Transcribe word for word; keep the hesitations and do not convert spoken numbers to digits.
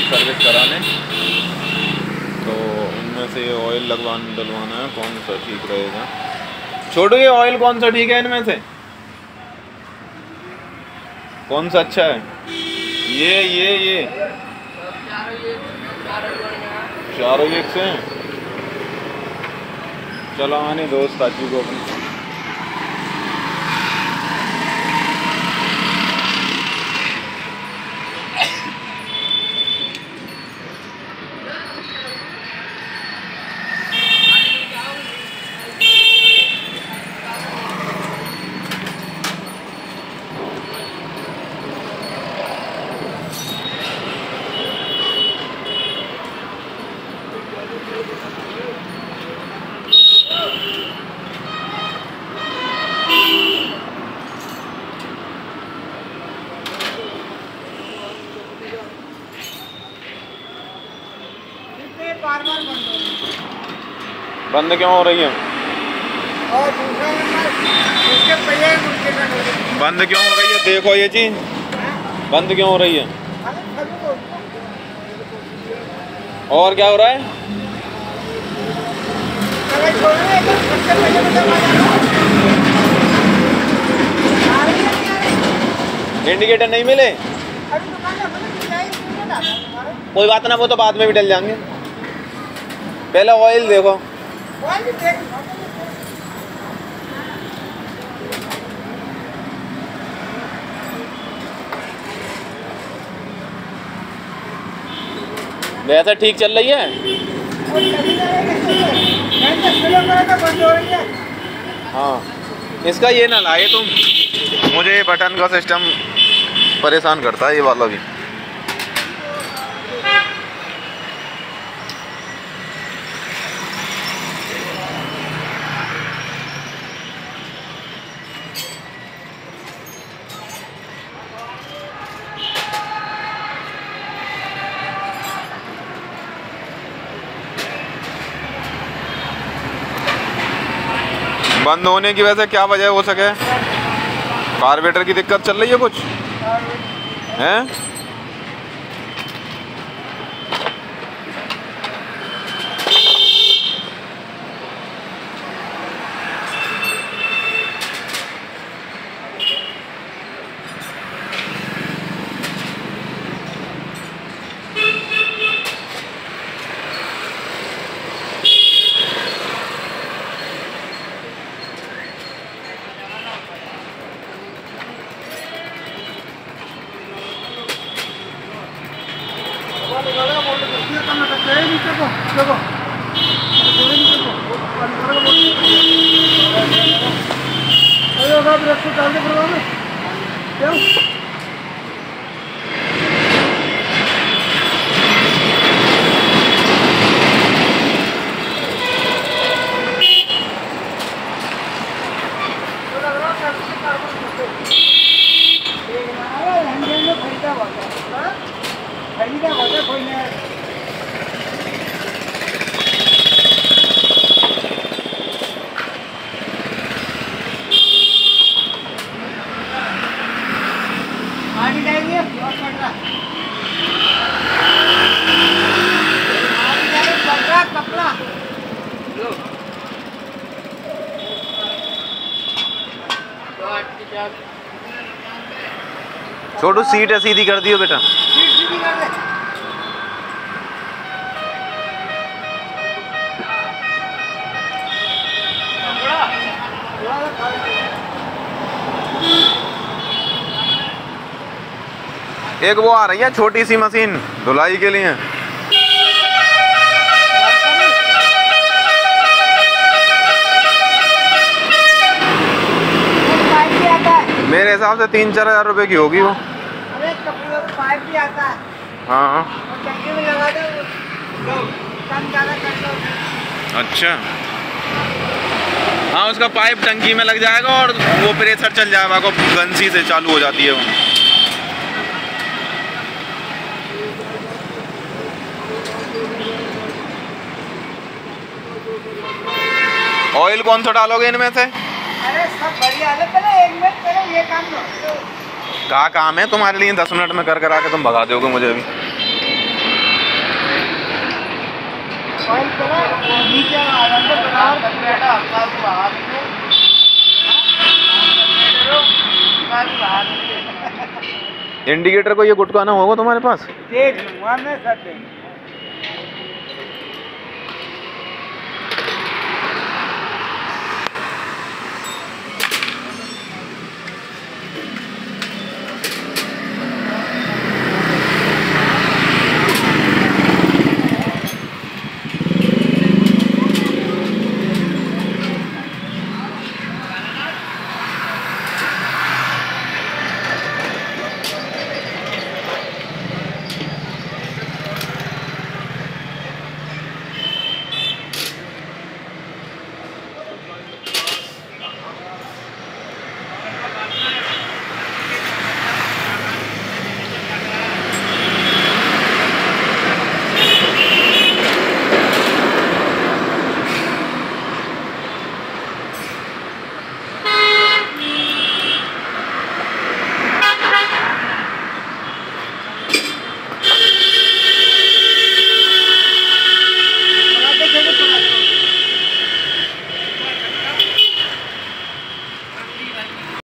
Service कराने, तो इनमें से ऑयल लगवाना डलवाना है, कौन सा ठीक रहेगा। छोटू ये ऑयल कौन सा ठीक है इनमें से, कौन सा अच्छा है? ये ये ये चारों एक से हैं। चलो आने दोस्त ताजू को अपने। बार बार बंद हो रही है। बंद क्यों हो रही है? और दूसरा नंबर इसके पहिए मुड़के कर रहे हैं। बंद क्यों हो रही है? देखो ये चीज बंद क्यों हो रही है? और क्या हो रहा है? इंडिकेटर नहीं मिले? कोई बात ना, वो तो बाद में भी डल जाएंगे। पहले ऑयल देखो। वैसे ठीक चल रही है? हाँ, इसका ये ना लाए तुम, मुझे ये बटन का सिस्टम परेशान करता है ये वाला भी। बंद होने की वजह से क्या वजह हो सके? कार्बोरेटर की दिक्कत चल रही है कुछ हैं? छोटू सीट है सीधी कर दियो बेटा। सीट सीधी कर दे। एक वो आ रही है छोटी सी मशीन धुलाई के लिए, मेरे हिसाब से तीन चार हजार रुपए की होगी वो। अरे पाइप भी आता है। हाँ टंकी में लगा दो, कम ज़्यादा कर दो। अच्छा, हाँ उसका पाइप टंकी में लग जाएगा और वो प्रेशर चल जाएगा, वो गंसी से चालू हो जाती है वो। ऑयल कौन सा डालोगे इनमें से? अरे सब बढ़िया है, पहले एक मिनट पहले ये काम लो। क्या काम है तुम्हारे लिए? दस मिनट में कर कर आके तुम भगा दोगे मुझे अभी। ऑयल चला नीचे अंदर बाहर कर बेटा बाहर बाहर इंडिकेटर को ये गुटकाना होगा तुम्हारे पास? देख लूंगा मैं सब देख